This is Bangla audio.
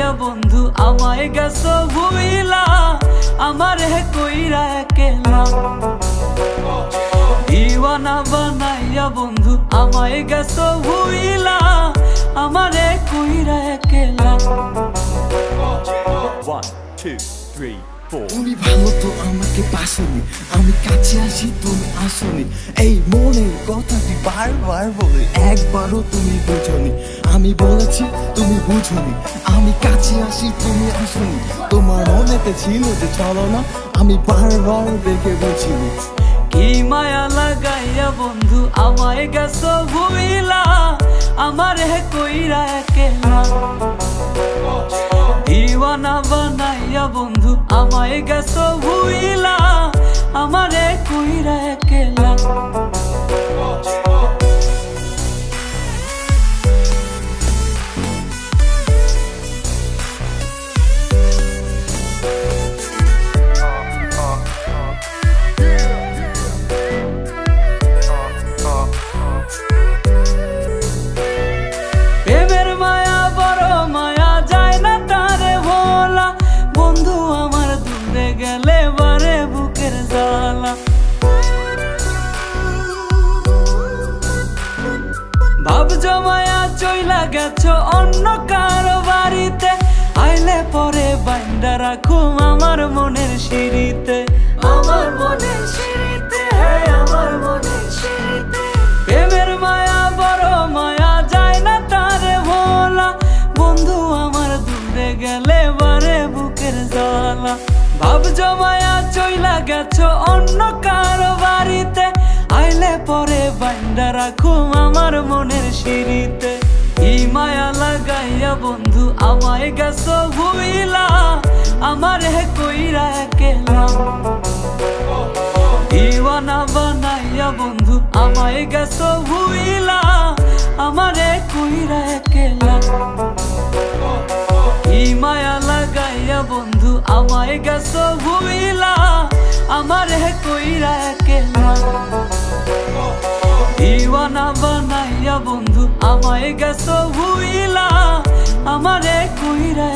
বন্ধু আমায় গেছো ভুইলা আমারে কইরা একলা দিওয়ানা বানাইয়া বন্ধু আমায় গেছো ভুইলা আমারে কইরা একলা। 1 2 3 4 তুমি ভালো তো আমাকে বাসনি, আমি কাছে আসি তুমি আসনি, এই মনের কথাটি বারবার বলে একবারও তুমি বুঝনি। আমি বলেছি তুমি বুঝনি, আমি কাছে আসি তুমি আসনি, তোমার মনেতে ছিল যে চলো না, আমি বারবার দেখে বুঝিনি। কি মায়া লাগাইয়া বন্ধু আমায় গেছো ভুইলা আমারে কইরা একলা দিওয়ানা বানাইয়া বন্ধু আমায় গেছো ভুইলা আমারে কইরা একলা। প্রেমের মায়া বড় মায়া যায় না তারে ভোলা বন্ধু আমার দূরে গেলে বারে বুকের জ্বালা। ভাব জমায়া চইলা গেছো অন্য কারো বাড়িতে আইলে পরে বাইন্দা রাখুম আমার মনের সিঁড়িতে, আমার মনের সিঁড়িতে, আমার মনের সিঁড়িতে। প্রেমের মায়া বড় মায়া যায় না তারে ভোলা বন্ধু আমার দূরে গেলে বারে বুকের জ্বালা। ভাব জমায়া চইলা গেছো অন্য কারো বাড়িতে আইলে পরে বাইন্দা রাখুম আমার মনের সিঁড়িতে। ই মায়া লাগাইয়া বন্ধু আমায় গেছো ভুইলা আমারে কইরা একলা দিওয়ানা বানাইয়া বন্ধু আমায় গেছো ভুইলা আমারে কইরা একলা। ই মায়া লাগাইয়া বন্ধু আমায় গেছো ভুইলা আমারে কইরা একলা দিওয়ানা বানাইয়া বন্ধু আমায় গেছো ভুইলা আমারে কইরা